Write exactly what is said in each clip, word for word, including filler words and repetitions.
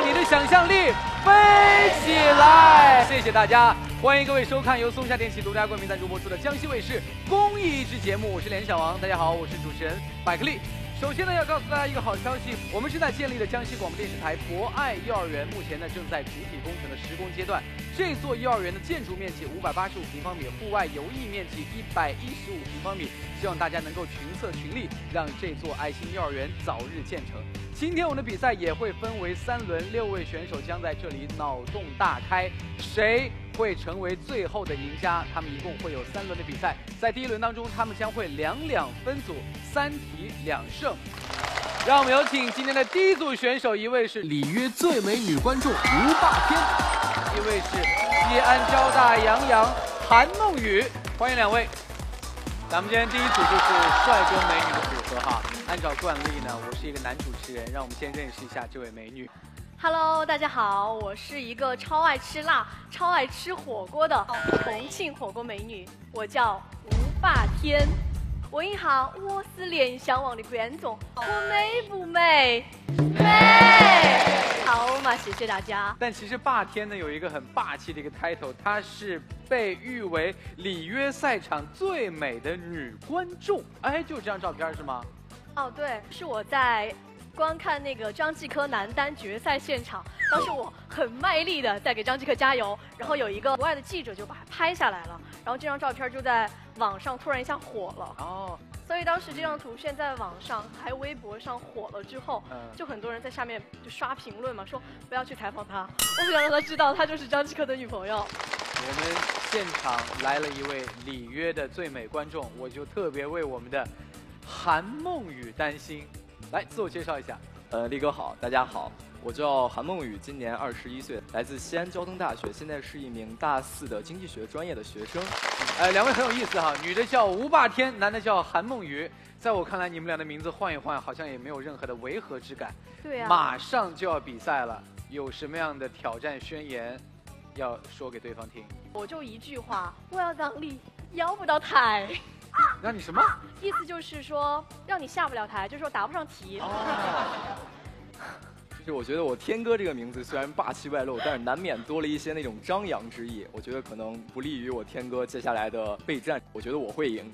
让你的想象力飞起来！谢谢大家，欢迎各位收看由松下电器独家冠名赞助播出的江西卫视公益益智节目，我是联小王。大家好，我是主持人百克力。首先呢，要告诉大家一个好消息，我们是在建立的江西广播电视台博爱幼儿园，目前呢正在主体工程的施工阶段。这座幼儿园的建筑面积五百八十五平方米，户外游艺面积一百一十五平方米，希望大家能够群策群力，让这座爱心幼儿园早日建成。今天我们的比赛也会分为三轮，六位选手将在这里脑洞大开，谁会成为最后的赢家？他们一共会有三轮的比赛，在第一轮当中，他们将会两两分组，三题两胜。让我们有请今天的第一组选手，一位是里约最美女观众吴霸天，一位是西安交大杨洋韩梦雨，欢迎两位。咱们今天第一组就是帅哥美女的组合哈。按照惯例呢，我是一个男主持人，让我们先认识一下这位美女。 Hello， 大家好，我是一个超爱吃辣、超爱吃火锅的重庆火锅美女，我叫吴霸天。问一下我是联想网的观众，我美不美？美。好嘛，谢谢大家。 但其实霸天呢有一个很霸气的一个 title， 她是被誉为里约赛场最美的女观众。哎，就这张照片是吗？ 哦，对，是我在观看那个张继科男单决赛现场，当时我很卖力的在给张继科加油，然后有一个国外的记者就把它拍下来了，然后这张照片就在网上突然一下火了。哦，所以当时这张图片在网上还有微博上火了之后，嗯、就很多人在下面就刷评论嘛，说不要去采访她，我不想让她知道她就是张继科的女朋友。 我们现场来了一位里约的最美观众，我就特别为我们的韩梦雨担心。来，自我介绍一下。 呃，力哥好，大家好，我叫韩梦雨，今年二十一岁，来自西安交通大学，现在是一名大四的经济学专业的学生。 呃，两位很有意思哈，女的叫吴霸天，男的叫韩梦雨。在我看来，你们俩的名字换一换，好像也没有任何的违和之感。 对啊。马上就要比赛了，有什么样的挑战宣言要说给对方听？ 我就一句话，我要让你摇不到台。 让你什么？ 意思就是说，让你下不了台，就是说答不上题。 哦。就是我觉得我天哥这个名字虽然霸气外露，但是难免多了一些那种张扬之意。我觉得可能不利于我天哥接下来的备战。我觉得我会赢。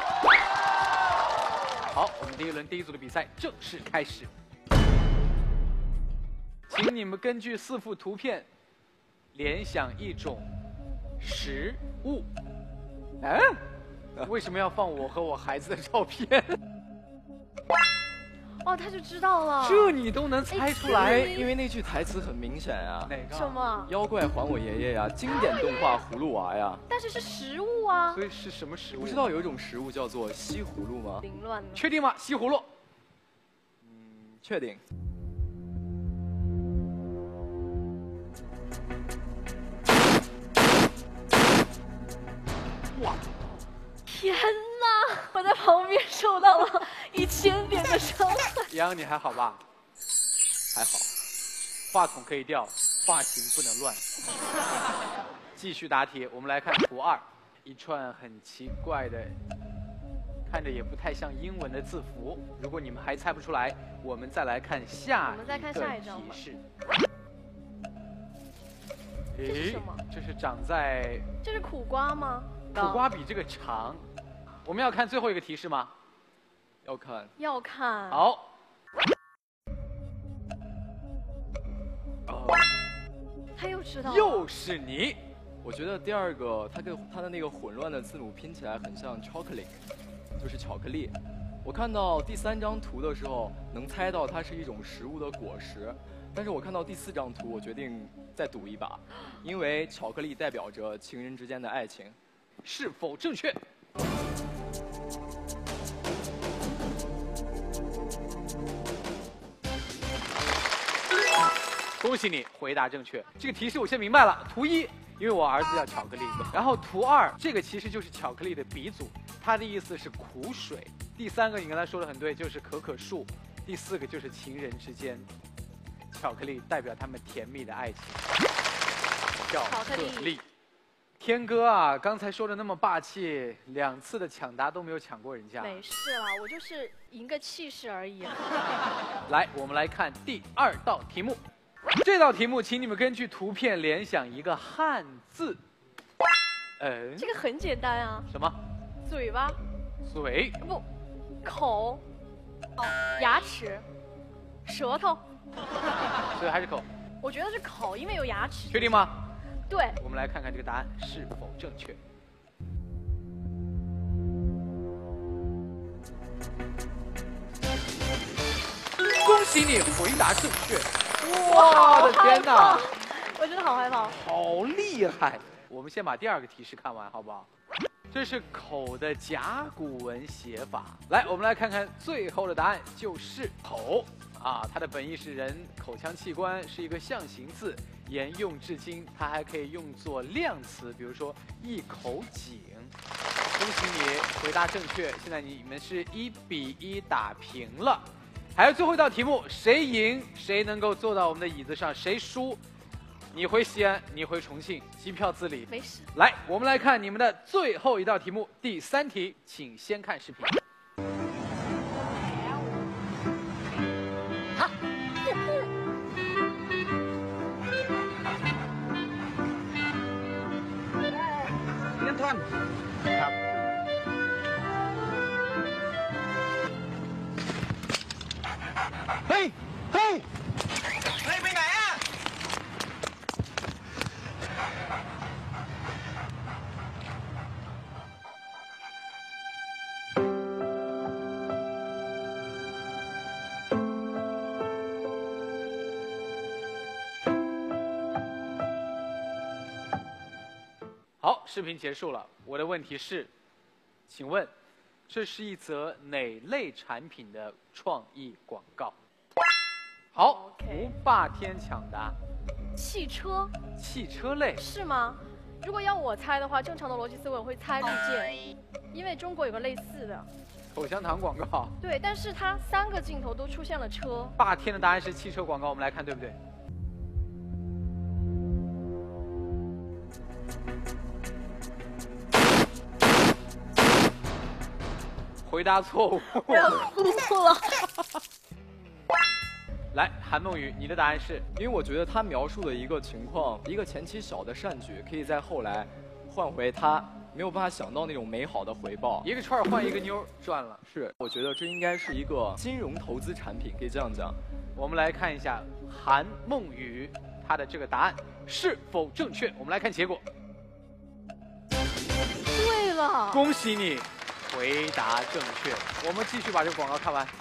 好，我们第一轮第一组的比赛正式开始，请你们根据四幅图片联想一种食物。嗯？为什么要放我和我孩子的照片？ 哦，他就知道了。 这你都能猜出来？ 因为那句台词很明显啊。 哪个？ 什么？ 妖怪还我爷爷呀！经典动画葫芦娃呀。 但是是食物啊。 所以是什么食物？ 不知道有一种食物叫做西葫芦吗？ 凌乱了。 确定吗？西葫芦。 嗯，确定。 哇！ 天哪！我在旁边受到了一千点的伤害。 杨，你还好吧？ 还好。 话筒可以掉，发型不能乱。继续答题，我们来看图二，一串很奇怪的，看着也不太像英文的字符。如果你们还猜不出来，我们再来看下我们再看下一张提示。 这是什么？ 这是长在…… 这是苦瓜吗？ 苦瓜比这个长。我们要看最后一个提示吗？ 要看。 要看。 好。哦。 他又知道。 又是你。 我觉得第二个，它跟它的那个混乱的字母拼起来很像 chocolate， 就是巧克力。我看到第三张图的时候，能猜到它是一种食物的果实。但是我看到第四张图，我决定再赌一把，因为巧克力代表着情人之间的爱情。 是否正确？恭喜你回答正确。这个提示我先明白了。图一，因为我儿子叫巧克力，然后图二，这个其实就是巧克力的鼻祖，它的意思是苦水。第三个你刚才说的很对，就是可可树。第四个就是情人之间，巧克力代表他们甜蜜的爱情。巧克力。天哥啊，刚才说的那么霸气，两次的抢答都没有抢过人家。 没事啦，我就是赢个气势而已。 来，我们来看第二道题目。 这道题目，请你们根据图片联想一个汉字。嗯， 这个很简单啊。 什么？ 嘴巴？ 嘴？ 不，口。哦，牙齿。舌头。 嘴还是口？ 我觉得是口，因为有牙齿。 确定吗？ 对。 我们来看看这个答案是否正确。恭喜你回答正确！哇，我的天哪！ 我真的好害怕。 好厉害！我们先把第二个提示看完，好不好？这是口的甲骨文写法。来，我们来看看最后的答案，就是口啊。它的本意是人口腔器官，是一个象形字，沿用至今。它还可以用作量词，比如说一口井。恭喜你回答正确，现在你们是一比一打平了。还有最后一道题目，谁赢谁能够坐到我们的椅子上，谁输，你回西安，你回重庆，机票自理。 没事。 来，我们来看你们的最后一道题目，第三题，请先看视频。 好。 เงินทอนครับ เฮ้ย เฮ้ย เฮ้ย ไปไหนอ่ะ好，视频结束了。我的问题是，请问，这是一则哪类产品的创意广告？好， Okay. 吴霸天抢答。 汽车？ 汽车类是吗？如果要我猜的话，正常的逻辑思维我会猜绿箭，因为中国有个类似的。 口香糖广告。 对，但是它三个镜头都出现了车。 霸天的答案是汽车广告，我们来看对不对？回答错误。 我要哭了。 来，韩梦雨，你的答案是？因为我觉得他描述的一个情况，一个前期小的善举，可以在后来换回他没有办法想到那种美好的回报。 一个串换一个妞，赚了。 是，我觉得这应该是一个金融投资产品，可以这样讲。 我们来看一下韩梦雨她的这个答案是否正确。我们来看结果。 对了， 恭喜你，回答正确。我们继续把这个广告看完。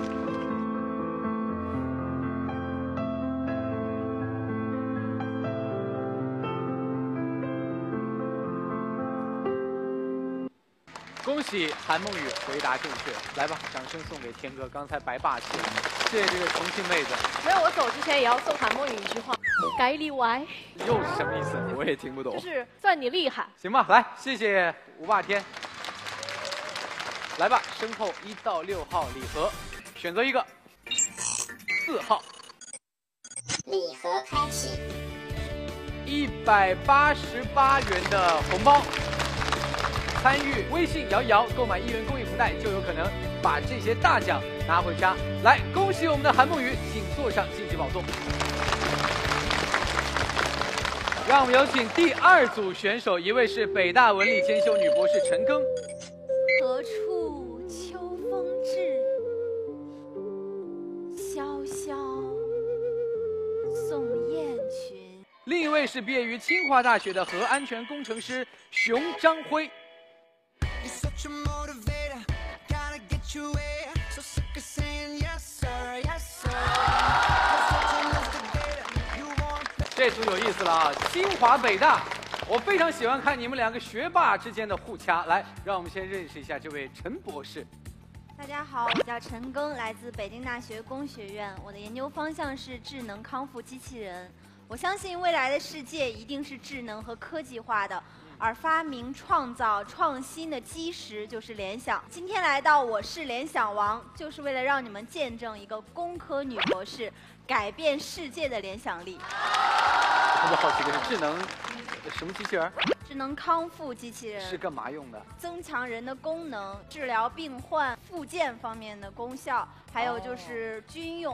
恭喜韩梦雨回答正确，来吧，掌声送给天哥，刚才白霸气了，谢谢这个重庆妹子。 没有，我走之前也要送韩梦雨一句话：该例外。 又是什么意思？ 我也听不懂。 就是算你厉害。 行吧，来，谢谢吴霸天。来吧，身后一到六号礼盒，选择一个。四号。 礼盒开启。 一百八十八元的红包。参与微信摇一摇购买一元公益福袋，就有可能把这些大奖拿回家。来，恭喜我们的韩梦雨，请坐上晋级宝座。让我们有请第二组选手，一位是北大文理兼修女博士陈庚。 何处秋风至，萧萧送雁群。 另一位是毕业于清华大学的核安全工程师熊张辉。这组有意思了啊！清华北大，我非常喜欢看你们两个学霸之间的互掐。来，让我们先认识一下这位陈博士。 大家好，我叫陈庚，来自北京大学工学院，我的研究方向是智能康复机器人。我相信未来的世界一定是智能和科技化的。而发明、创造、创新的基石就是联想。今天来到我是联想王，就是为了让你们见证一个工科女博士改变世界的联想力。 特别好奇的是智能什么机器人？ 智能康复机器人是干嘛用的？ 增强人的功能，治疗病患、复健方面的功效，还有就是军用。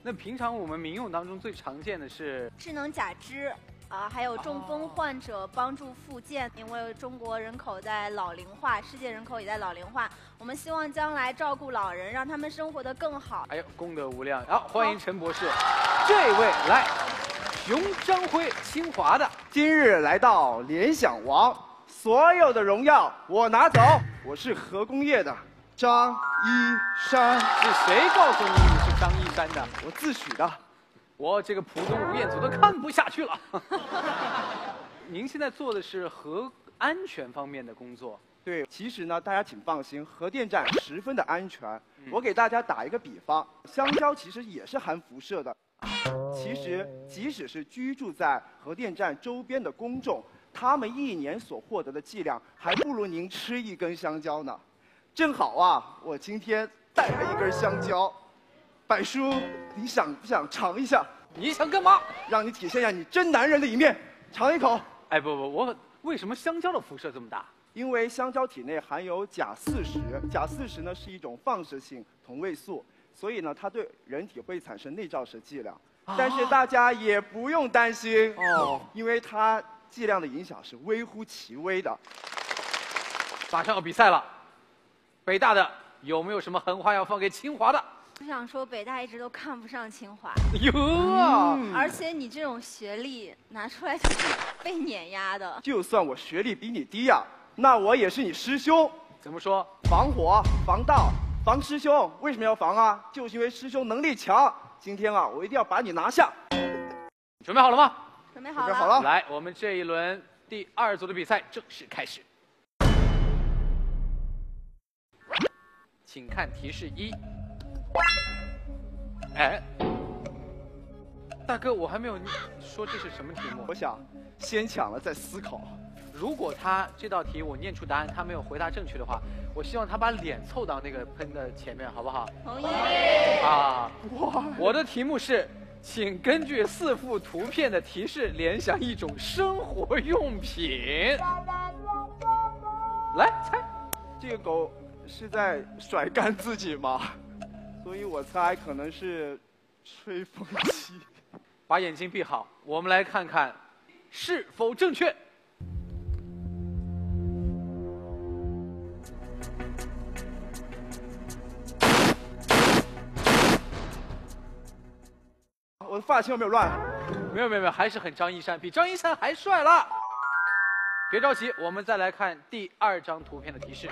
那平常我们民用当中最常见的是智能假肢。啊，还有中风患者帮助复健，因为中国人口在老龄化，世界人口也在老龄化，我们希望将来照顾老人，让他们生活得更好。 哎呦，功德无量！好，欢迎陈博士，这位来，熊张辉，清华的， 今日来到联想王，所有的荣耀我拿走。我是核工业的张一山， 是谁告诉你你是张一山的？ 我自诩的。 我这个浦东吴彦祖都看不下去了。您现在做的是核安全方面的工作？ 对，其实呢，大家请放心，核电站十分的安全。嗯、我给大家打一个比方，香蕉其实也是含辐射的。其实，即使是居住在核电站周边的公众，他们一年所获得的剂量，还不如您吃一根香蕉呢。正好啊，我今天带了一根香蕉。柏叔，你想不想尝一下？ 你想干嘛？ 让你体现一下你真男人的一面，尝一口。 哎，不不，我为什么香蕉的辐射这么大？ 因为香蕉体内含有钾四十，钾四十呢是一种放射性同位素，所以呢它对人体会产生内照射剂量。啊、但是大家也不用担心哦，因为它剂量的影响是微乎其微的。 马上要比赛了，北大的有没有什么狠话要放给清华的？ 我想说，北大一直都看不上清华。 哟、 嗯，而且你这种学历拿出来就是被碾压的。 就算我学历比你低呀、啊，那我也是你师兄。 怎么说？ 防火、防盗、防师兄，为什么要防啊？就是因为师兄能力强。今天啊，我一定要把你拿下。 准备好了吗？ 准备好了。 准备好了。 来，我们这一轮第二组的比赛正式开始。请看提示一。哎，大哥，我还没有说这是什么题目。 我想先抢了再思考。 如果他这道题我念出答案，他没有回答正确的话，我希望他把脸凑到那个喷的前面，好不好？ 同意。 啊，我的题目是，请根据四幅图片的提示联想一种生活用品。来猜， 这个狗是在甩干自己吗？所以我猜可能是吹风机。 把眼睛闭好，我们来看看是否正确。 我的发型有没有乱？ 没有没有没有，还是很张一山，比张一山还帅了。别着急，我们再来看第二张图片的提示。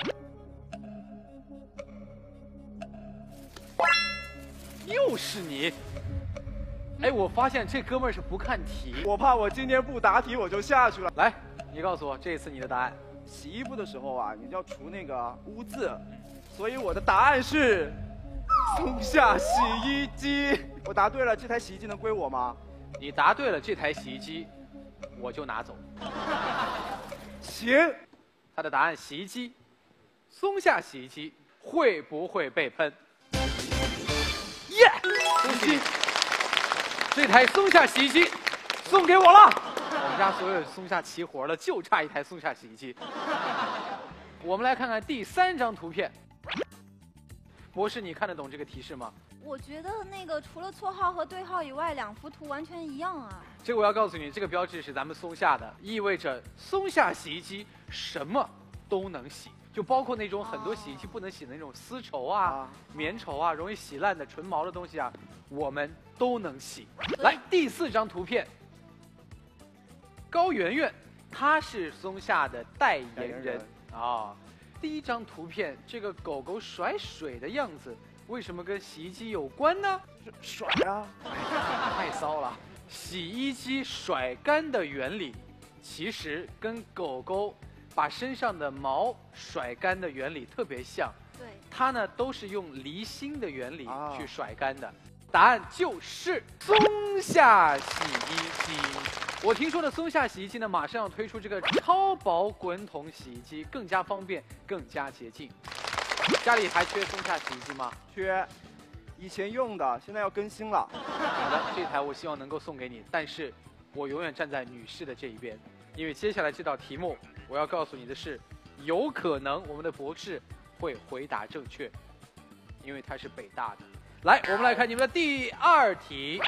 又是你！哎，我发现这哥们儿是不看题。 我怕我今天不答题我就下去了。 来，你告诉我这次你的答案。 洗衣服的时候啊，你就要除那个污渍，所以我的答案是松下洗衣机。我答对了，这台洗衣机能归我吗？ 你答对了，这台洗衣机我就拿走。 行。 他的答案：洗衣机。松下洗衣机会不会被喷？耶！恭喜！这台松下洗衣机送给我了。我们家所有松下齐活了，就差一台松下洗衣机。我们来看看第三张图片。博士，你看得懂这个提示吗？ 我觉得那个除了绰号和对号以外，两幅图完全一样啊。 这个我要告诉你，这个标志是咱们松下的，意味着松下洗衣机什么都能洗。就包括那种很多洗衣机不能洗的那种丝绸啊、啊棉绸啊，容易洗烂的纯毛的东西啊，我们都能洗。来，第四张图片，高圆圆，她是松下的代言人啊、哦。第一张图片，这个狗狗甩水的样子，为什么跟洗衣机有关呢？ 甩啊！ 太骚了！洗衣机甩干的原理，其实跟狗狗把身上的毛甩干的原理特别像， 对， 它呢都是用离心的原理去甩干的。啊、答案就是松下洗衣机。我听说的松下洗衣机呢，马上要推出这个超薄滚筒洗衣机，更加方便，更加洁净。家里还缺松下洗衣机吗？ 缺，以前用的，现在要更新了。 好的，这台我希望能够送给你，但是我永远站在女士的这一边，因为接下来这道题目。我要告诉你的是，有可能我们的博士会回答正确，因为他是北大的。 来，我们来看你们的第二题。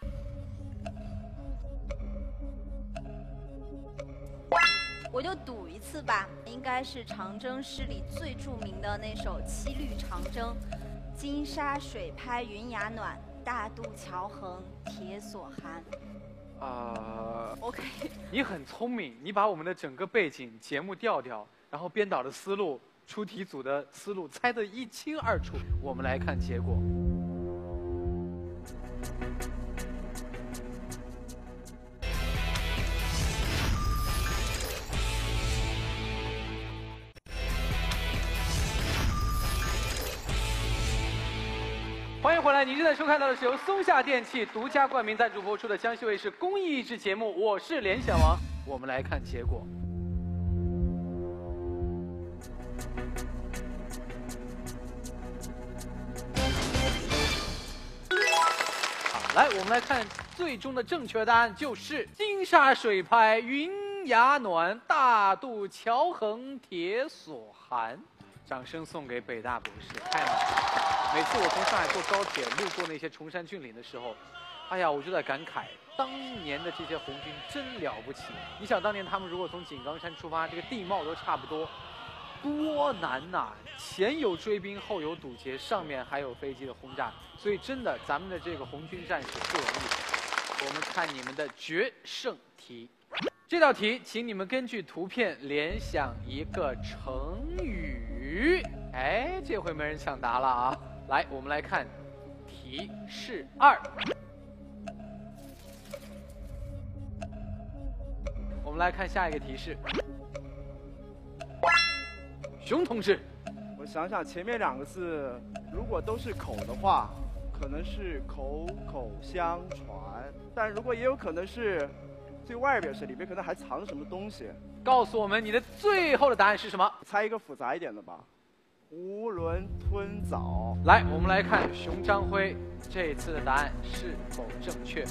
我就赌一次吧，应该是长征诗里最著名的那首《七律长征》：金沙水拍云崖暖，大渡桥横铁索寒。 呃 OK， 你很聪明，你把我们的整个背景、节目调调，然后编导的思路、出题组的思路猜得一清二楚。我们来看结果。欢迎回来，您正在收看到的是由松下电器独家冠名赞助播出的江西卫视公益益智节目，我是联想王。我们来看结果。好，来，我们来看最终的正确答案就是金沙水拍云崖暖，大渡桥横铁索寒。掌声送给北大博士，太难了！每次我从上海坐高铁路过那些崇山峻岭的时候，哎呀，我就在感慨，当年的这些红军真了不起。你想当年他们如果从井冈山出发，这个地貌都差不多，多难呐、啊！前有追兵，后有堵截，上面还有飞机的轰炸，所以真的，咱们的这个红军战士不容易。我们看你们的决胜题。这道题，请你们根据图片联想一个成语。哎，这回没人抢答了啊！来，我们来看提示二。我们来看下一个提示。熊同志， 我想想，前面两个字如果都是口的话，可能是口口相传，但如果也有可能是。最外边是里面可能还藏什么东西？ 告诉我们你的最后的答案是什么？ 猜一个复杂一点的吧。囫囵吞枣。 来，我们来看熊章辉这一次的答案是否正确。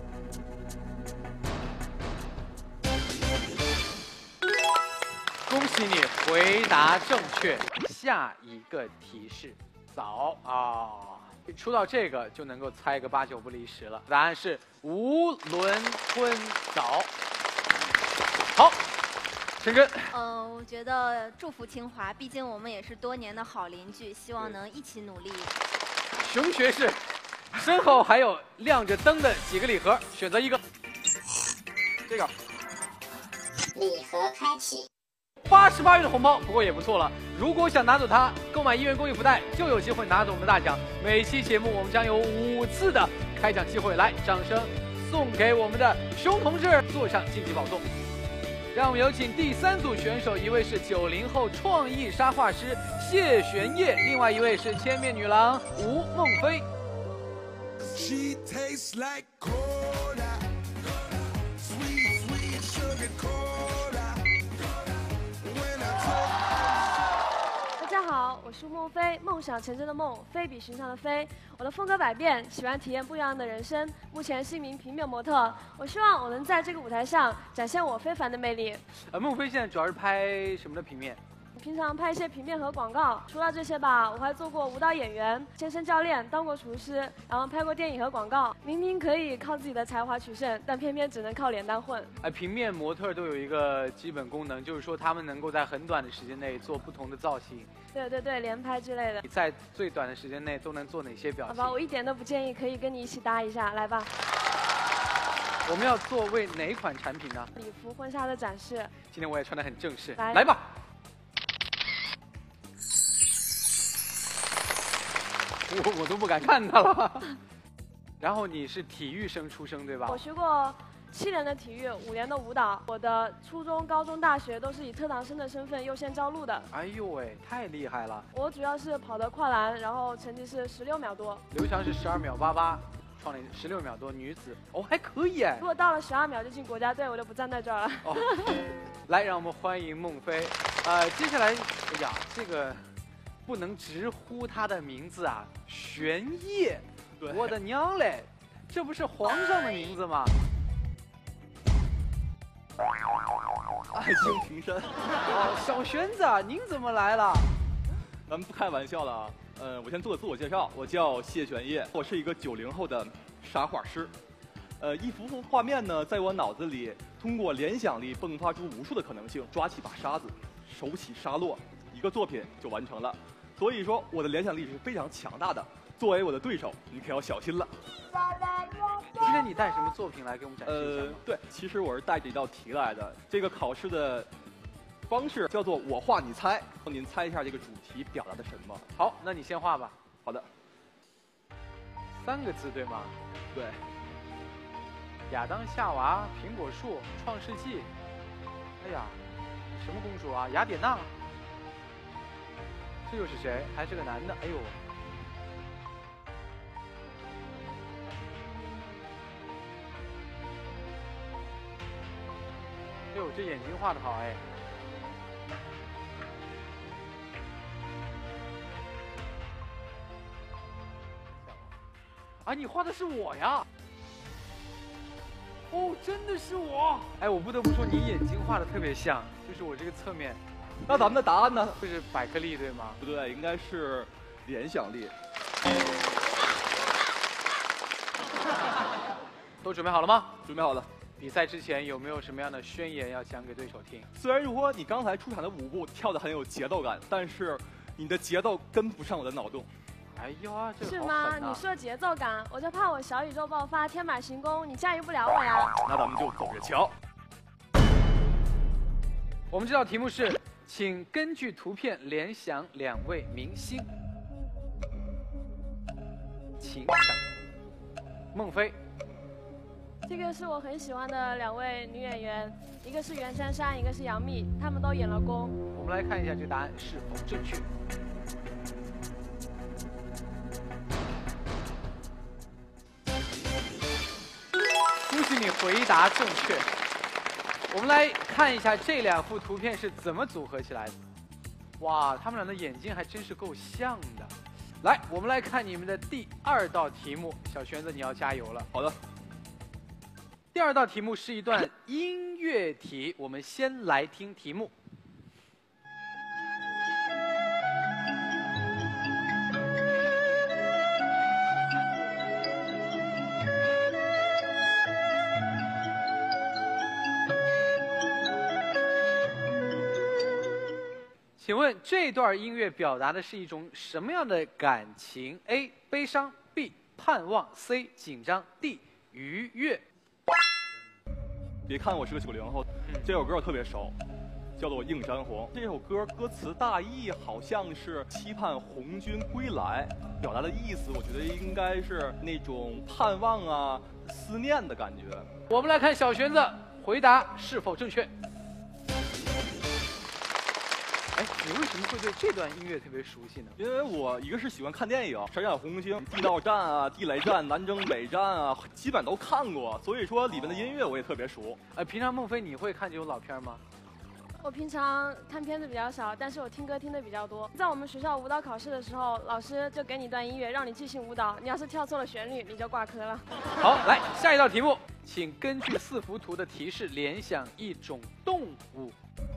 恭喜你回答正确。下一个提示，枣啊。出到这个就能够猜个八九不离十了。答案是囫囵吞枣。好，陈真。 嗯、呃，我觉得祝福清华，毕竟我们也是多年的好邻居，希望能一起努力。 熊学士，身后还有亮着灯的几个礼盒，选择一个。这个。 礼盒开启。 八十八元的红包，不过也不错了。如果想拿走它，购买一元公益福袋就有机会拿走我们的大奖。每期节目我们将有五次的开奖机会，来，掌声送给我们的熊同志，坐上晋级宝座。让我们有请第三组选手，一位是九零后创意插画师谢玄烨，另外一位是千面女郎吴梦飞。She tastes like cola, sweet, sweet sugar cola. 大家好，我是孟非，梦想成真的梦，非比寻常的非。我的风格百变，喜欢体验不一样的人生。目前是一名平面模特，我希望我能在这个舞台上展现我非凡的魅力。 呃，孟非现在主要是拍什么的平面？ 平常拍一些平面和广告，除了这些吧，我还做过舞蹈演员、健身教练，当过厨师，然后拍过电影和广告。明明可以靠自己的才华取胜，但偏偏只能靠脸蛋混。 哎，平面模特都有一个基本功能，就是说他们能够在很短的时间内做不同的造型。 对对对，连拍之类的。 你在最短的时间内都能做哪些表情？ 好吧，我一点都不建议，可以跟你一起搭一下，来吧。 我们要做为哪款产品呢？ 礼服婚纱的展示。 今天我也穿得很正式， 来来吧。我我都不敢看他了。然后你是体育生出生对吧？ 我学过七年的体育，五年的舞蹈。我的初中、高中、大学都是以特长生的身份优先招录的。 哎呦喂，太厉害了！ 我主要是跑的跨栏，然后成绩是十六秒多。 刘翔是十二秒八八，创了十六秒多，女子哦还可以哎。 如果到了十二秒就进国家队，我就不站在这儿了。 哦，来，让我们欢迎孟非。呃，接下来，哎呀，这个。不能直呼他的名字啊，玄烨，我的娘嘞，这不是皇上的名字吗？ 爱卿平身。 哦，小玄子，您怎么来了？ 咱们不开玩笑了啊， 呃，我先做个自我介绍，我叫谢玄烨，我是一个九零后的沙画师。呃，一幅幅画面呢，在我脑子里通过联想力迸发出无数的可能性，抓起把沙子，手起沙落，一个作品就完成了。所以说，我的联想力是非常强大的。作为我的对手，你可要小心了。 今天你带什么作品来给我们展示一下吗？ 呃，对，其实我是带着一道题来的。这个考试的方式叫做我画你猜，您猜一下这个主题表达的什么？ 好，那你先画吧。 好的。 三个字对吗？ 对。 亚当夏娃、苹果树、创世纪。哎呀，什么公主啊？雅典娜。这又是谁？还是个男的？哎呦。哎呦，这眼睛画得好哎！啊，你画的是我呀！哦，真的是我！哎，我不得不说，你眼睛画的特别像，就是我这个侧面。 那咱们的答案呢？ 就是百克力对吗？ 不对，应该是联想力。 都准备好了吗？ 准备好了。 比赛之前有没有什么样的宣言要讲给对手听？ 虽然说你刚才出场的舞步跳得很有节奏感，但是你的节奏跟不上我的脑洞。 哎呀，这是吗？你说节奏感，我就怕我小宇宙爆发，天马行空，你驾驭不了我呀。 那咱们就走着瞧。 我们这道题目是，请根据图片联想两位明星。请想，孟非。 这个是我很喜欢的两位女演员，一个是袁姗姗，一个是杨幂，她们都演了宫。 我们来看一下这个答案是否正确。恭喜你回答正确。我们来看一下这两幅图片是怎么组合起来的。哇，他们俩的眼睛还真是够像的。来，我们来看你们的第二道题目，小玄子你要加油了。 好的。 第二道题目是一段音乐题，我们先来听题目。请问这段音乐表达的是一种什么样的感情 ？A. 悲伤 B. 盼望 C. 紧张 D. 愉悦。 别看我是个九零后，这首歌我特别熟，叫做《映山红》。这首歌歌词大意好像是期盼红军归来，表达的意思我觉得应该是那种盼望啊、思念的感觉。 我们来看小玄子回答是否正确。哎，你为什么会对这段音乐特别熟悉呢？ 因为我一个是喜欢看电影，《闪闪红星》、地道战啊、地雷战、南征北战啊，基本都看过，所以说里面的音乐我也特别熟。 呃，平常孟非你会看这种老片吗？ 我平常看片子比较少，但是我听歌听的比较多。在我们学校舞蹈考试的时候，老师就给你一段音乐，让你即兴舞蹈。你要是跳错了旋律，你就挂科了。 好，来下一道题目，请根据四幅图的提示联想一种动物。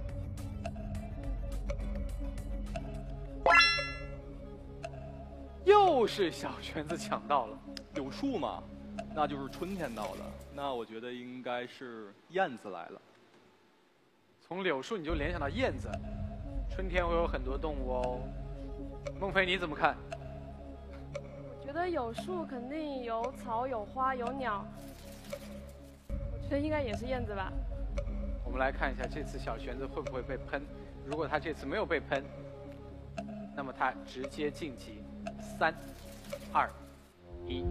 又是小玄子抢到了， 有树嘛，那就是春天到了。那我觉得应该是燕子来了。 从柳树你就联想到燕子，春天会有很多动物哦。孟非你怎么看？ 我觉得有树肯定有草有花有鸟，我觉得应该也是燕子吧。 我们来看一下这次小玄子会不会被喷。如果他这次没有被喷，那么他直接晋级。三、二、一。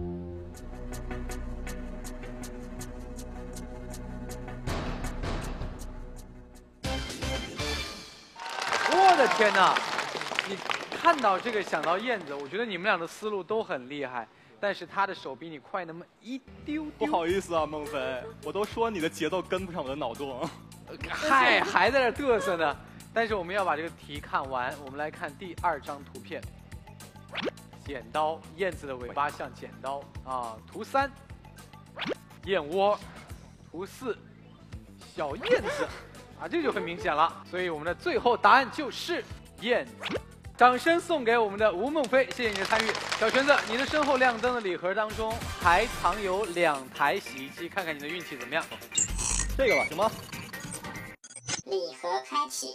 我的天哪！你看到这个想到燕子，我觉得你们俩的思路都很厉害，但是他的手比你快那么一丢丢。 不好意思啊，孟非，我都说你的节奏跟不上我的脑洞。 嗨，还在这嘚瑟呢。但是我们要把这个题看完，我们来看第二张图片。剪刀，燕子的尾巴像剪刀啊。图三，燕窝。图四，小燕子啊，这就很明显了。所以我们的最后答案就是燕子。 掌声送给我们的吴梦飞，谢谢你的参与。小玄子，你的身后亮灯的礼盒当中还藏有两台洗衣机，看看你的运气怎么样？ 这个吧，行吗？ 礼盒开启。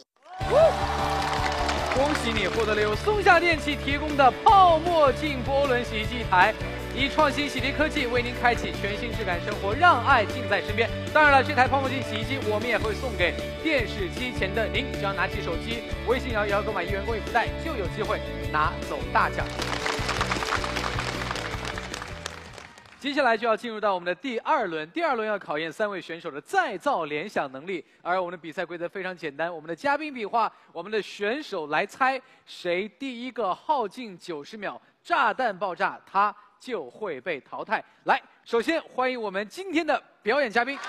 恭喜你获得了由松下电器提供的泡沫净波轮洗衣机一台，以创新洗涤科技为您开启全新质感生活，让爱近在身边。当然了，这台泡沫净洗衣机我们也会送给电视机前的您，只要拿起手机微信摇一摇购买一元公益福袋，就有机会拿走大奖。接下来就要进入到我们的第二轮，第二轮要考验三位选手的再造联想能力。而我们的比赛规则非常简单，我们的嘉宾比划，我们的选手来猜谁第一个耗尽九十秒，炸弹爆炸，他就会被淘汰。来，首先欢迎我们今天的表演嘉宾。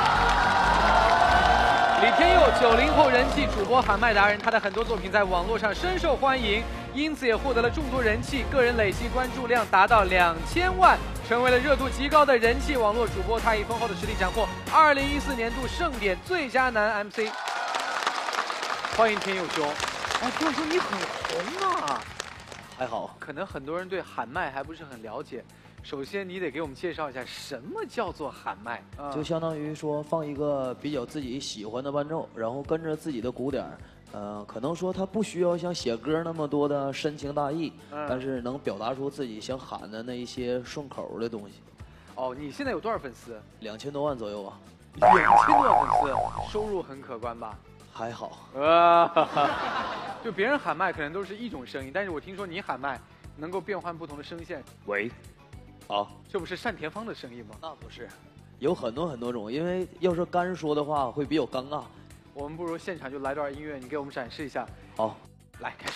李天佑，九零后人气主播喊麦达人，他的很多作品在网络上深受欢迎，因此也获得了众多人气，个人累计关注量达到两千万，成为了热度极高的人气网络主播。他以丰厚的实力斩获二零一四年度盛典最佳男 M C。欢迎天佑兄。哎，天佑兄，你很红啊。 还好， 可能很多人对喊麦还不是很了解。首先，你得给我们介绍一下什么叫做喊麦， 就相当于说放一个比较自己喜欢的伴奏，然后跟着自己的鼓点，呃，可能说它不需要像写歌那么多的深情大意，嗯、但是能表达出自己想喊的那一些顺口的东西。 哦，你现在有多少粉丝？ 两千多万左右啊。 两千多万粉丝，收入很可观吧？ 还好。 啊，就别人喊麦可能都是一种声音，但是我听说你喊麦能够变换不同的声线。 喂。好， 这不是单田芳的声音吗？ 那不是，有很多很多种，因为要是干说的话会比较尴尬。 我们不如现场就来段音乐，你给我们展示一下。 好， 来开始。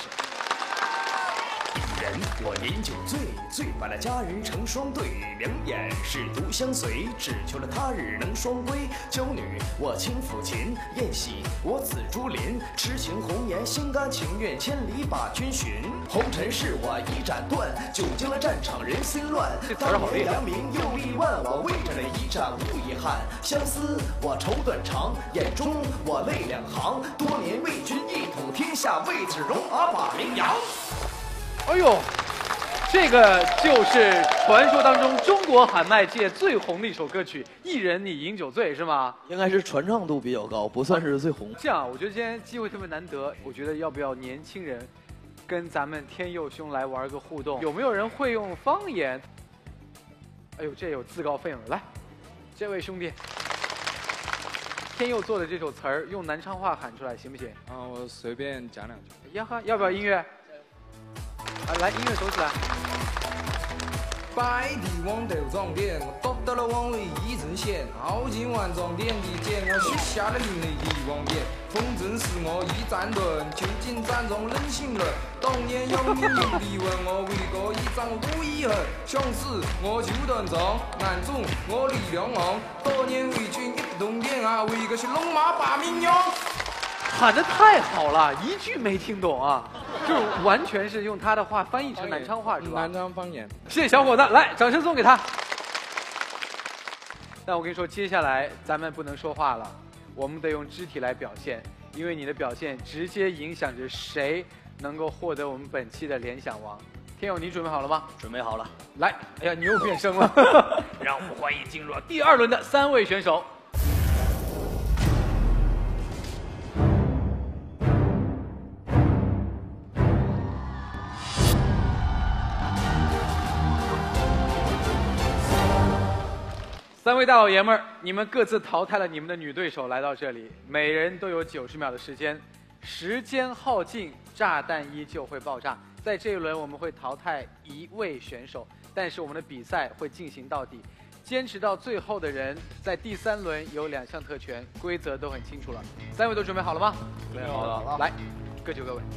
人我饮酒醉，醉把了佳人成双对，两眼是独相随，只求了他日能双归。娇女我轻抚琴，宴喜我紫竹林，痴情红颜心甘情愿，千里把君寻。红尘事我已斩断，久经了战场人心乱。当年扬名又立万，我为这一战无遗憾。相思我愁断肠，眼中我泪两行。多年为君一统天下，为子荣儿把名扬。 哎呦，这个就是传说当中中国喊麦界最红的一首歌曲《一人你饮酒醉》，是吗？ 应该是传唱度比较高，不算是最红。 这样，我觉得今天机会特别难得，我觉得要不要年轻人跟咱们天佑兄来玩个互动？有没有人会用方言？哎呦，这有自告奋勇的，来，这位兄弟，天佑做的这首词儿用南昌话喊出来行不行？ 啊，我随便讲两句。 呀哈，要不要音乐？啊，来，音乐手起来。 百地网头装点，我夺得了王位一阵险。豪情万丈点地间，我许下了另类一王言。风正是我一战论，秋瑾斩中人心论。当年有名有李文，我为个一战无遗恨。雄狮我就断章，南中我力量昂。多年为君一不动点啊，为个是龙马把名扬。 喊得太好了，一句没听懂啊，就是完全是用他的话翻译成南昌话是吧？ 南昌方言。 谢谢小伙子，来，掌声送给他。但我跟你说，接下来咱们不能说话了，我们得用肢体来表现，因为你的表现直接影响着谁能够获得我们本期的联想王。天佑，你准备好了吗？ 准备好了。 来，哎呀，你又变声了。让我们欢迎进入第二轮的三位选手。三位大老爷们儿，你们各自淘汰了你们的女对手，来到这里，每人都有九十秒的时间，时间耗尽，炸弹依旧会爆炸。在这一轮，我们会淘汰一位选手，但是我们的比赛会进行到底，坚持到最后的人，在第三轮有两项特权，规则都很清楚了。三位都准备好了吗？ 准备好了。 来，各就各位。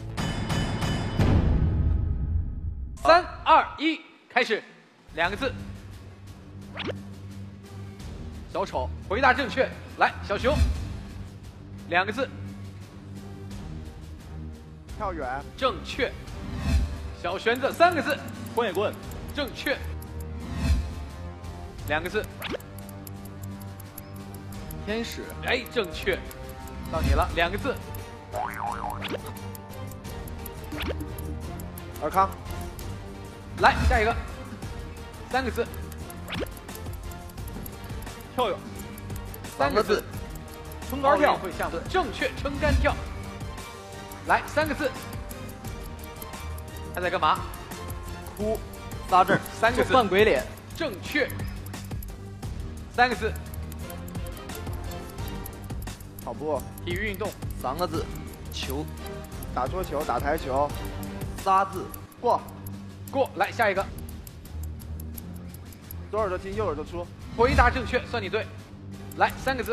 三二一，开始，两个字。小丑回答正确，来，小熊，两个字， 跳远， 正确。小玄子三个字， 棍也棍， 正确。两个字， 天使， 哎，正确。到你了，两个字， 尔康。 来下一个，三个字。 跳跃。 三个字。 撑杆跳。 会项目正确，撑杆跳。来三个字。他在干嘛？ 哭。仨字。 三个字。 扮鬼脸。 正确。三个字。 跑步。 体育运动。 三个字。球。 打桌球，打台球。 仨字。 过。 过。来下一个。 左耳朵进，右耳朵出。 回答正确，算你对。来三个字。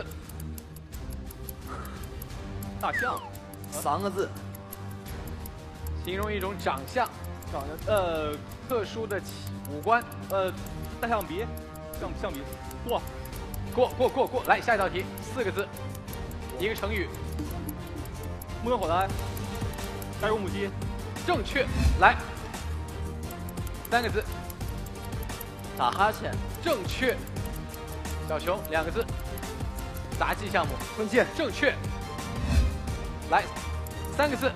大象。 三个字。 形容一种长相。 长相呃特殊的五官。 呃，大象鼻，象象鼻。过。 过过过过。来下一道题，四个字，一个成语。 目瞪口呆。呆若木鸡。 正确。来。三个字， 打哈欠， 正确。小熊两个字，杂技项目， 婚庆， 正确。来，三个字，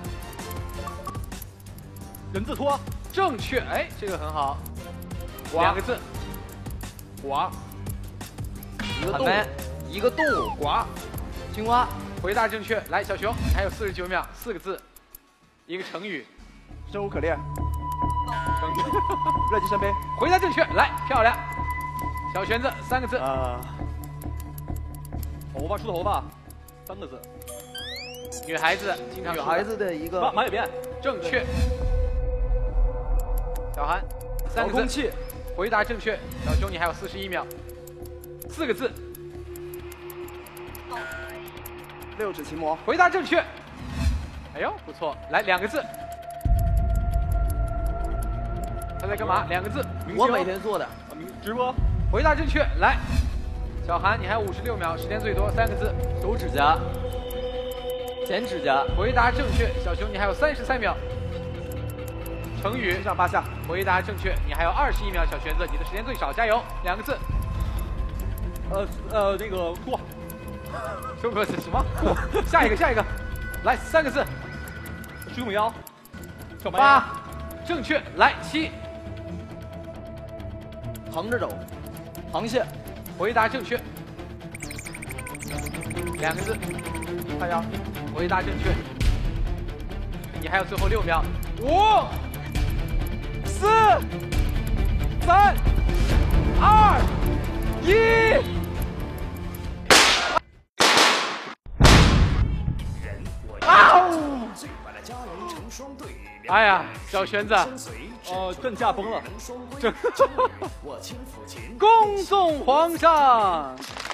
人字拖， 正确。哎，这个很好。两个字， 呱，一个动物，一个动物，呱，青蛙， 回答正确。来，小熊，你还有四十九秒，四个字，一个成语， 生无可恋。热极生悲， 回答正确，来，漂亮。小玄子三个字啊，头发梳头发，三个字。 女孩子经常女孩子的一个马马尾辫， 正确。小韩三个字， 空气， 回答正确。小熊你还有四十一秒，四个字。 六指琴魔， 回答正确。哎呦，不错，来两个字。他在干嘛？两个字， 我每天做的， 直播。 回答正确，来，小韩，你还有五十六秒，时间最多，三个字， 手指甲，剪指甲。 回答正确，小熊，你还有三十三秒。成语， 七上八下。 回答正确，你还有二十一秒，小玄子，你的时间最少，加油，两个字。 呃呃，那个过， 什么什么？下一个，下一个，来三个字， 水母腰，小白八，正确，来七。 横着走，螃蟹， 回答正确。两个字， 太阳， 回答正确。你还有最后六秒，五、四、三、二、一。啊呜！哎呀，小玄子， 呃，朕驾崩了， 朕恭送皇上。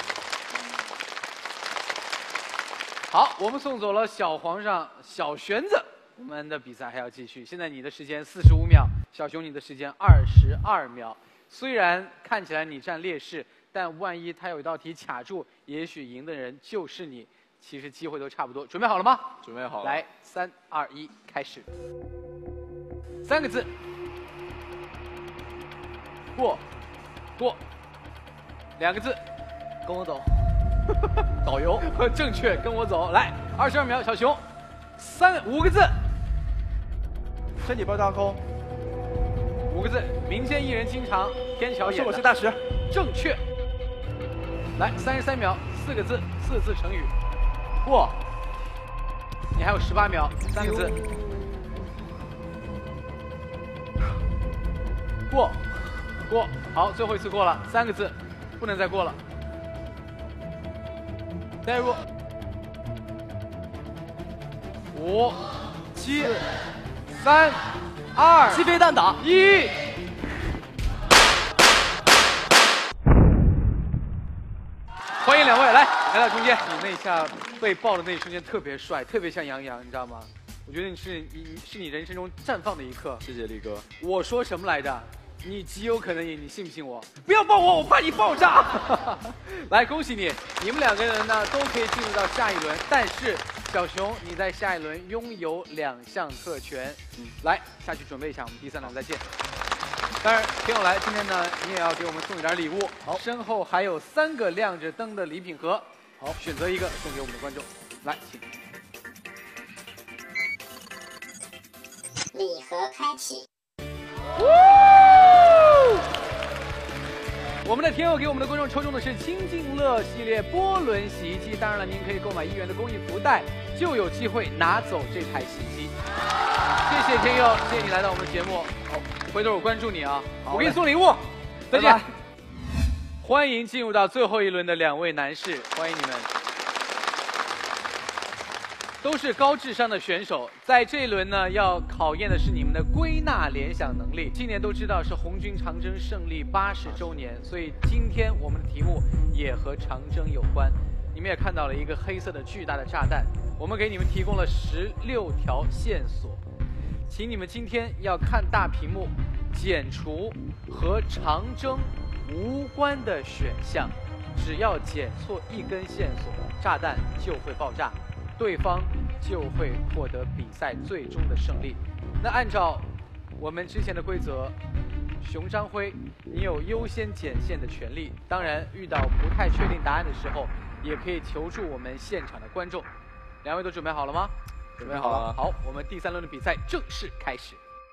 好，我们送走了小皇上小玄子，我们的比赛还要继续。现在你的时间四十五秒，小熊你的时间二十二秒。虽然看起来你占劣势，但万一他有一道题卡住，也许赢的人就是你。其实机会都差不多，准备好了吗？ 准备好了。 来，三二一，开始。三个字。过，过。两个字。 跟我走。 导游，正确，跟我走。来，二十二秒，小熊。三五个字。 身体爆炸空。 五个字，民间艺人经常天桥演的。 是我是大师。 正确。来，三十三秒，四个字，四字成语。过，你还有十八秒，三个字。过，过，好，最后一次过了，三个字，不能再过了。代入。五、七、三、二， 鸡飞蛋打， 一。欢迎两位来来到中间，你那一下被抱的那一瞬间特别帅，特别像杨洋，你知道吗？我觉得你是你是你人生中绽放的一刻。 谢谢力哥。 我说什么来着？你极有可能赢，你信不信我？不要抱我，我怕你爆炸。来，恭喜你，你们两个人呢都可以进入到下一轮，但是小熊你在下一轮拥有两项特权。嗯，来下去准备一下，我们第三轮再见。当然，田友来，今天呢，你也要给我们送一点礼物。好，身后还有三个亮着灯的礼品盒。好，选择一个送给我们的观众。来，请。 礼盒开启。 我们的天佑给我们的观众抽中的是清净乐系列波轮洗衣机，当然了，您可以购买一元的公益福袋，就有机会拿走这台洗衣机。谢谢天佑，谢谢你来到我们的节目。好，回头我关注你啊，我给你送礼物。再见。欢迎进入到最后一轮的两位男士，欢迎你们。都是高智商的选手，在这一轮呢，要考验的是你们的归纳联想能力。今年都知道是红军长征胜利八十周年，所以今天我们的题目也和长征有关。你们也看到了一个黑色的巨大的炸弹，我们给你们提供了十六条线索，请你们今天要看大屏幕，剪除和长征无关的选项，只要剪错一根线索，炸弹就会爆炸。对方就会获得比赛最终的胜利。那按照我们之前的规则，熊张辉，你有优先剪线的权利。当然，遇到不太确定答案的时候，也可以求助我们现场的观众。两位都准备好了吗？ 准备好了。 好，我们第三轮的比赛正式开始。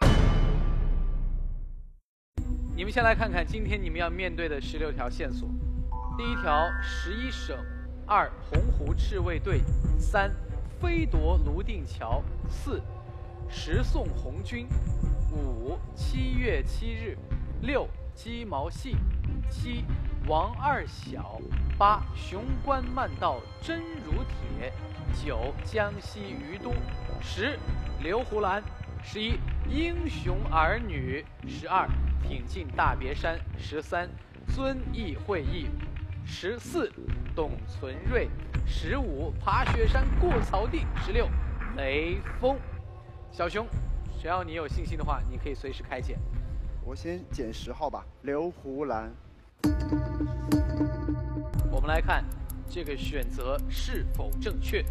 你们先来看看今天你们要面对的十六条线索。第一条，十一省。二、洪湖赤卫队；三、飞夺泸定桥；四、十送红军；五、七月七日；六、鸡毛信；七、王二小；八、雄关漫道真如铁；九、江西于都；十、刘胡兰；十一、英雄儿女；十二、挺进大别山；十三、遵义会议；十四。董存瑞，十五爬雪山过草地，十六雷锋。小熊，只要你有信心的话，你可以随时开剪。 我先剪十号吧，刘胡兰。 我们来看这个选择是否正确。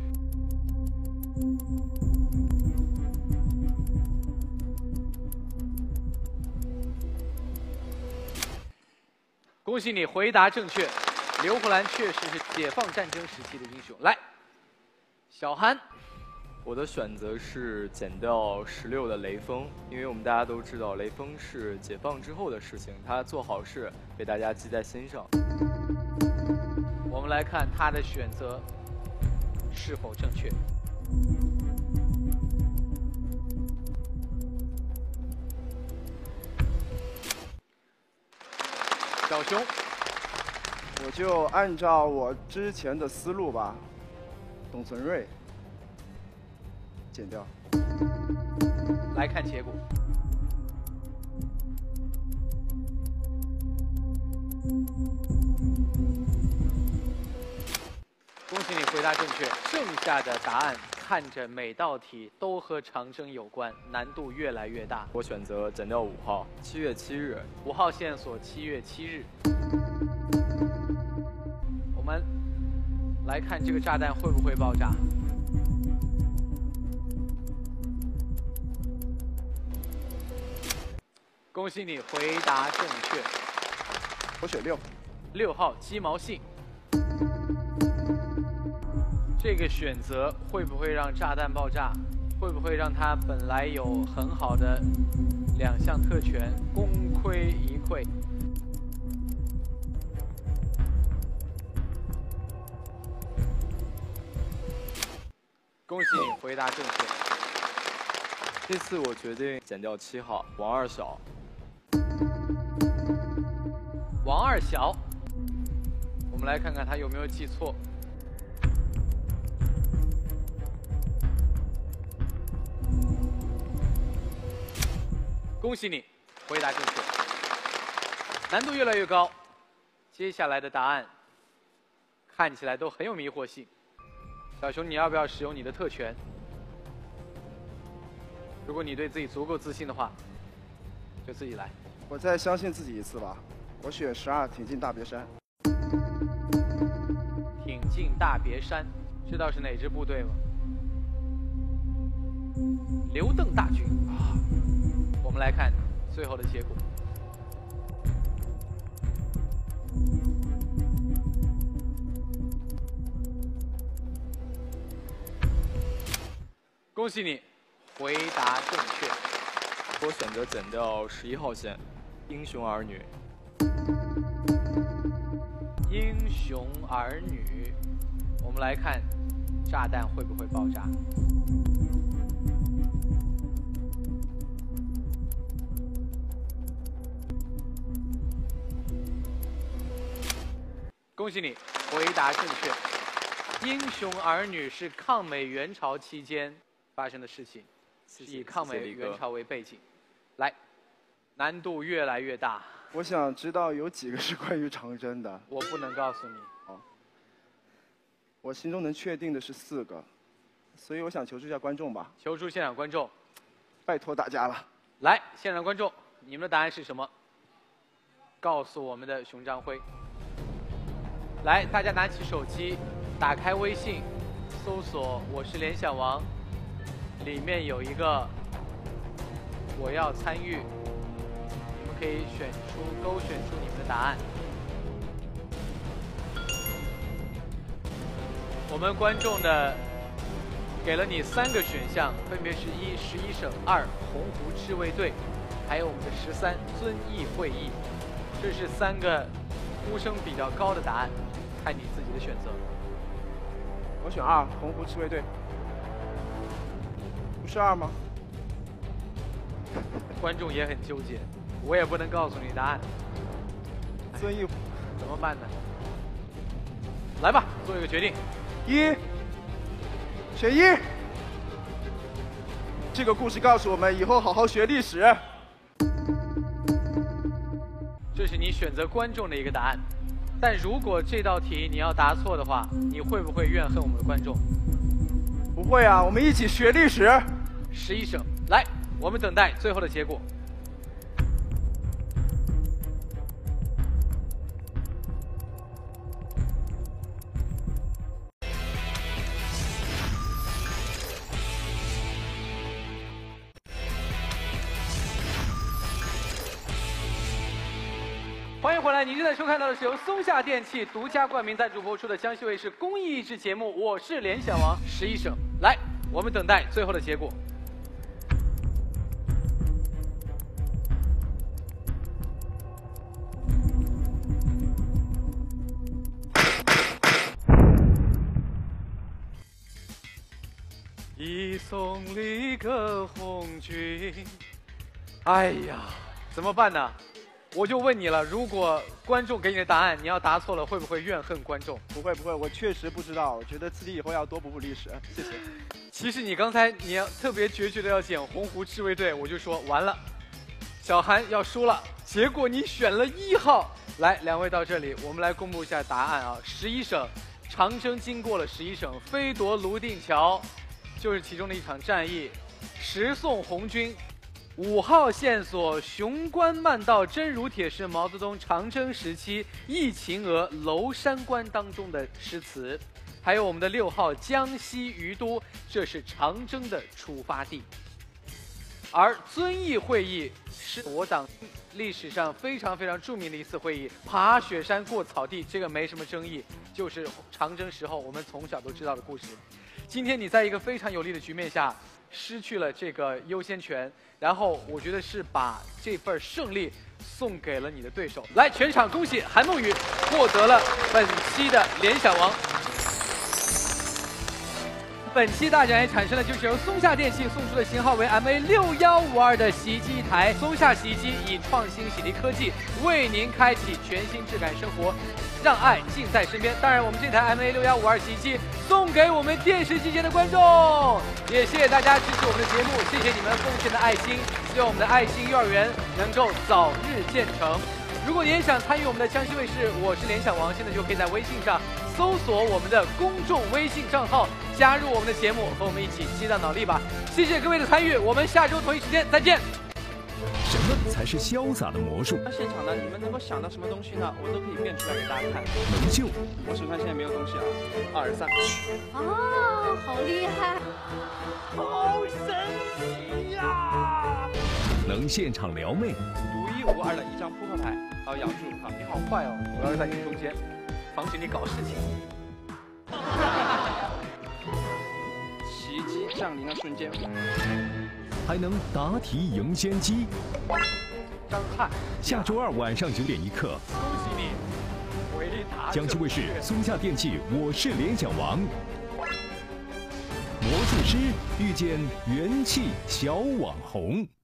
恭喜你回答正确。刘胡兰确实是解放战争时期的英雄。来，小韩， 我的选择是减掉十六的雷锋，因为我们大家都知道雷锋是解放之后的事情，他做好事被大家记在心上。 我们来看他的选择是否正确。小熊。 我就按照我之前的思路吧，董存瑞剪掉。 来看结果。恭喜你回答正确，剩下的答案看着每道题都和长征有关，难度越来越大。 我选择剪掉五号，七月七日。 五号线索，七月七日。我们来看这个炸弹会不会爆炸。恭喜你回答正确。 我选六。 六号鸡毛信。这个选择会不会让炸弹爆炸？会不会让他本来有很好的两项特权功亏一篑？恭喜你回答正确。 这次我决定剪掉七号王二小。 王二小，我们来看看他有没有记错。恭喜你回答正确。难度越来越高，接下来的答案看起来都很有迷惑性。小熊，你要不要使用你的特权？如果你对自己足够自信的话，就自己来。 我再相信自己一次吧，我选十二，挺进大别山。 挺进大别山，知道是哪支部队吗？刘邓大军啊！我们来看最后的结果。恭喜你，回答正确。 我选择剪掉十一号线，英雄儿女。 英雄儿女，我们来看炸弹会不会爆炸。恭喜你，回答正确。英雄儿女是抗美援朝期间发生的事情，是以抗美援朝为背景。来，难度越来越大。 我想知道有几个是关于长征的。 我不能告诉你。 哦。我心中能确定的是四个，所以我想求助一下观众吧。 求助现场观众， 拜托大家了。 来，现场观众，你们的答案是什么？告诉我们的熊章辉。来，大家拿起手机，打开微信，搜索“我是联想王”，里面有一个“我要参与”。可以选出勾选出你们的答案。我们观众的给了你三个选项，分别是一十一省，二洪湖赤卫队，还有我们的十三遵义会议。这是三个呼声比较高的答案，看你自己的选择。 我选二，洪湖赤卫队。不是二吗？ 观众也很纠结。我也不能告诉你答案， 遵义怎么办呢？来吧，做一个决定。 一，选一。这个故事告诉我们，以后好好学历史。 这是你选择观众的一个答案，但如果这道题你要答错的话，你会不会怨恨我们的观众？ 不会啊，我们一起学历史。 十一省，来，我们等待最后的结果。欢迎回来，您正在收看到的是由松下电器独家冠名赞助播出的江西卫视公益益智节目《我是联想王》十一省。来，我们等待最后的结果。一送离个红军，哎呀，怎么办呢？我就问你了，如果观众给你的答案，你要答错了，会不会怨恨观众？ 不会不会，我确实不知道，我觉得自己以后要多补补历史。谢谢。 其实你刚才你要特别决绝的要捡洪湖赤卫队，我就说完了，小韩要输了。结果你选了一号。来，两位到这里，我们来公布一下答案啊。十一省，长征经过了十一省，飞夺泸定桥，就是其中的一场战役。十送红军。五号线索：雄关漫道真如铁是毛泽东长征时期忆秦娥娄山关当中的诗词，还有我们的六号江西于都，这是长征的出发地。而遵义会议是我党历史上非常非常著名的一次会议，爬雪山过草地，这个没什么争议，就是长征时候我们从小都知道的故事。今天你在一个非常有利的局面下失去了这个优先权，然后我觉得是把这份胜利送给了你的对手。来，全场恭喜韩梦雨获得了本期的联想王。本期大奖也产生了，就是由松下电器送出的型号为 M A 六一五二的洗衣机一台。松下洗衣机以创新洗涤科技为您开启全新质感生活，让爱近在身边。当然，我们这台 M A 六一五二洗衣机送给我们电视机前的观众，也谢谢大家支持我们的节目，谢谢你们奉献的爱心，希望我们的爱心幼儿园能够早日建成。如果你也想参与我们的江西卫视我是联想王，现在就可以在微信上搜索我们的公众微信账号，加入我们的节目，和我们一起激荡脑力吧。谢谢各位的参与，我们下周同一时间再见。 什么才是潇洒的魔术？ 那现场呢，你们能够想到什么东西呢？我都可以变出来给大家看。 能救？ 我手上现在没有东西啊。二十三。 啊，好厉害！ 好神奇呀！ 能现场撩妹？ 独一无二的一张扑克牌。好，咬住，好，你好坏哦！我要在你中间，防止你搞事情。奇迹降临的瞬间。 还能答题赢先机。 张翰， 下周二晚上九点一刻， 恭喜你，回答江西卫视松下电器《我是联想王》，魔术师遇见元气小网红。